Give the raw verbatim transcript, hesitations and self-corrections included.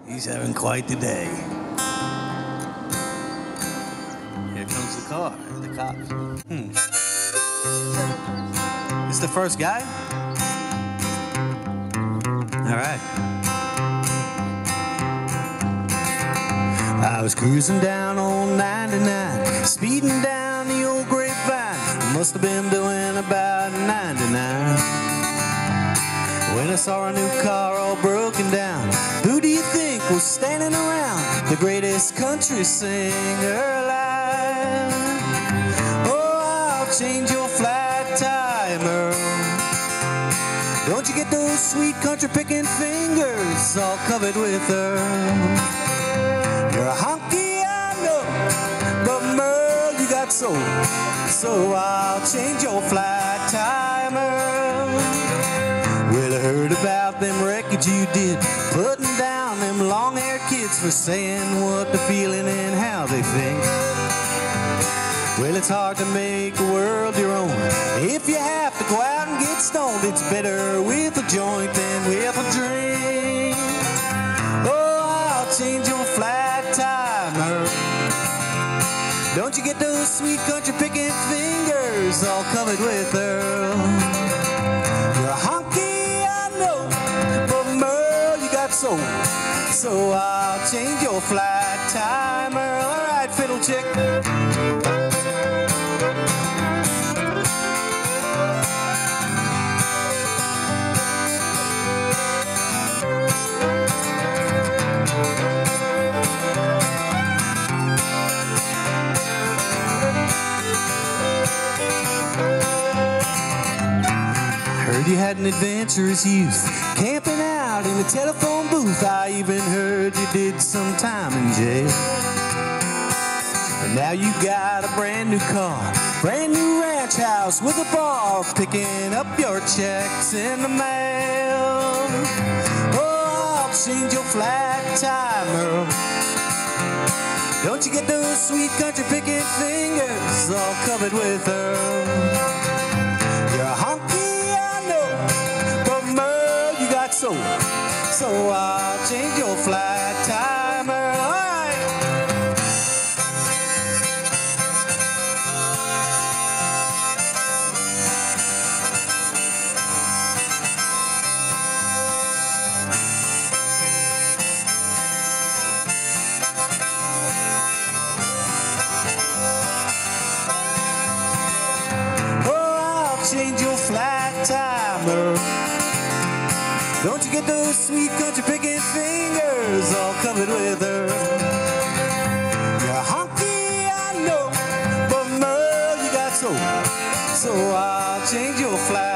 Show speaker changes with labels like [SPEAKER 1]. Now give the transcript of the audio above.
[SPEAKER 1] He's having quite the day. Here comes the car, the cops. Hmm. This the first guy? All right. I was cruising down on ninety-nine, speeding down the old grapevine. Must have been doing about ninety-nine when I saw a new car all broken down. Who do you think was standing around? The greatest country singer alive. Oh, I'll change your flat timer. Don't you get those sweet country picking fingers all covered with her? You're a honky, I know, but Merle, you got soul. So I'll change your flat timer. Well, I heard about them records you did, putting down them long-haired kids for saying what they're feeling and how they think. Well, it's hard to make a world your own. If you have to go out and get stoned, it's better with a joint than with a drink. Oh, I'll change your flat timer. Don't you get those sweet country picking fingers all covered with her? You're a honky, I know, but Merle, you got soul. So I'll change your flat timer. All right, fiddle chick. Heard you had an adventurous youth, camping out in the telephone booth. I even heard you did some time in jail. And now you got a brand new car, brand new ranch house with a bar, picking up your checks in the mail. Oh, I'll change your flat timer. Don't you get those sweet country picking fingers all covered with her? You're a honky, so, so I'll change your flat timer. All right. Oh, I'll change your flat timer. Don't you get those sweet country picking fingers all covered with her? You're a honky, I know, but Merle, you got soul. So I'll change your flat